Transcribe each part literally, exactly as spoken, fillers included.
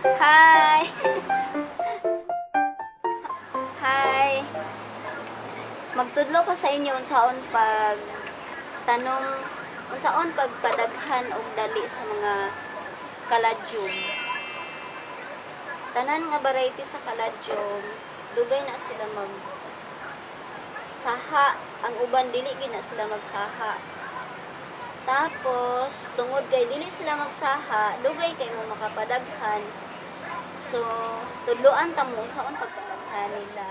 Hi! Hi! Magtudlo ko sa inyo unsaon pag tanong unsaon pagpadaghan og dali sa mga kaladyum. Tanan nga variety sa kaladyum, dugay na sila mag saha, ang uban dili gid na sila magsaha. Tapos tungod kay dili sila magsaha, dugay kay mo makapadaghan. So, tudloan ta mo unsaon pagpadaghan nila.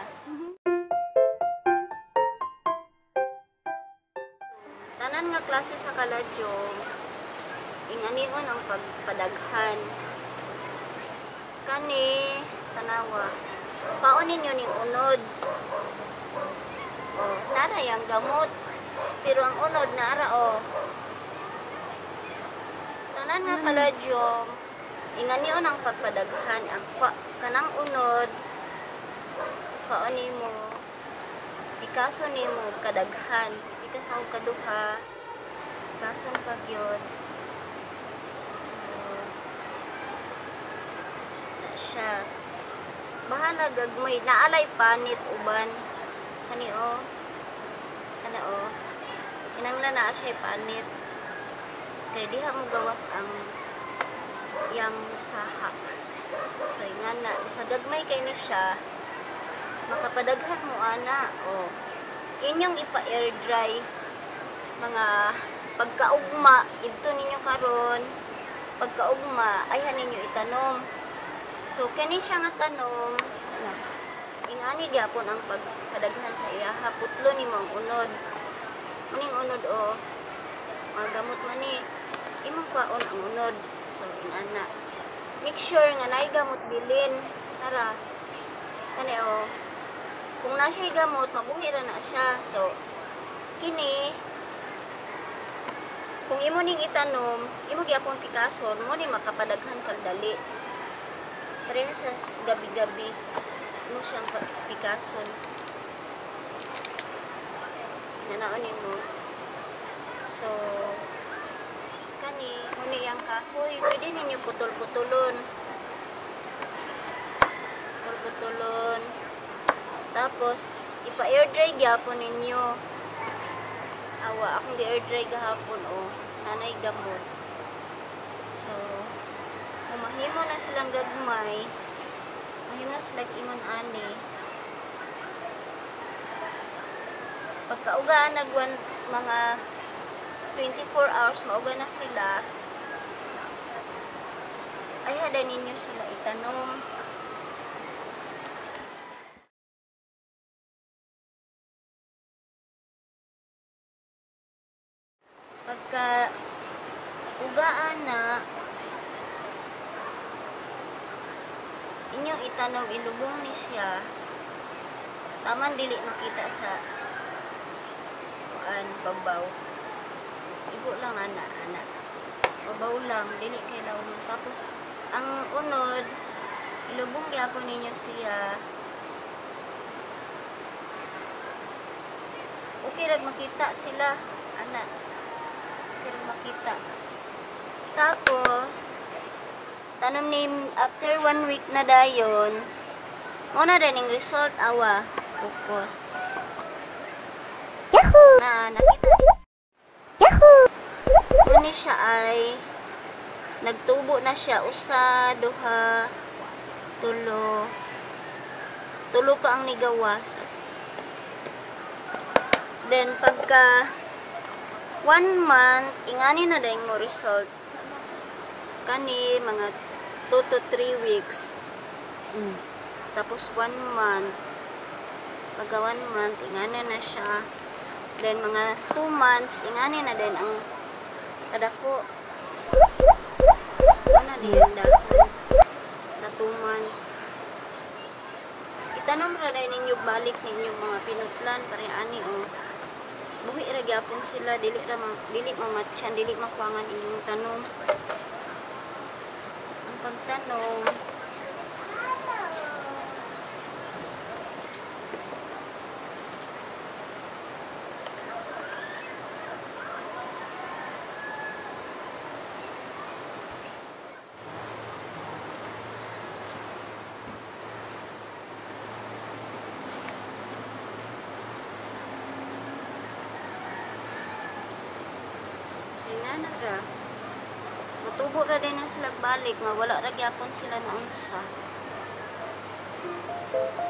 Tanan nga klase sa kaladyum, inganion ang pagpadaghan. Kani tanawa, paon ninyo ning unod. Oh, nara yang gamot. Pero ang unod nara oh. Tanan nga kaladyum, inganion ang pagpadaghan ang kanang unod. Paon nimo pikaso nimo kadaghan. Sa kaduha kason pagyod, so na siya bahala gagmay naalay panit uban kani o kana o kinanglan naa siya panit kay diha mo gawas ang yang saha. So ingana sa gagmay kay ni siya makapadaghan mo ana o inyong ipa-air dry mga pagkaugma ito ninyo karon pagkaugma ayhan ninyo itanom. So kani siya nga tanom ingani gyapon ang pagpadaghan sa iya putlo nimo ang unod muning unod o mga gamot man ni imong kwaon ang unod. So ingana make sure nga naay gamot bilin tara kani o kung na siya gamot, mabuhi ra na siya. So, kini, kung imo ning itanom, imo gyapon pikason, mo ni makapadaghan kag dali. Pareha sa gabi-gabi, mo siyang pikason. Nanaon nimo. So, kani, muni yang kahoy, pwede ninyo putol-putulon. Putol-putulon. Tapos, ipa-air dry gyapon ninyo. Awa, akong gi-air dry gahapon, o. Oh, nanay gamot. So, kung mahimo na silang gagmay, mahimo na silang ingon ani. Pagkaugaan nagwan mga twenty-four hours, mauga na sila. Ay, hada ninyo sila itanom. Pagka ugaan na inyong itanom ilubong ni siya taman dili makita sa kuan babaw igo lang ana ana babaw lang dili kay lawon. Tapos ang unod ilubong gyapon ninyo siya okay rag makita sila ana pero makita. Tapos tanom ni after one week na dayon mo na rin yung result awa focus Yahoo! Na nakita Yahoo! Kuni siya ay nagtubo na siya usa duha tulo tulo pa ang nigawas. Then pagka one month, ingani na dahil mo result. Kani, mga two to three weeks. Mm. Tapos one month. Pagka one month, ingani na siya. Then, mga two months, ingani na din ang kadako. Ano din ang dako? Sa two months. Itanom ra dahil ninyo balik ninyo mga pinutlan. Pare-ani, oh. Buhi ra gyapon sila dili ra dili mamatyan dili makuangan inyong tanom. Ang pagtanom Ana ra. Matubo ra din na sila balik nga wala ra gyapon sila na unsa.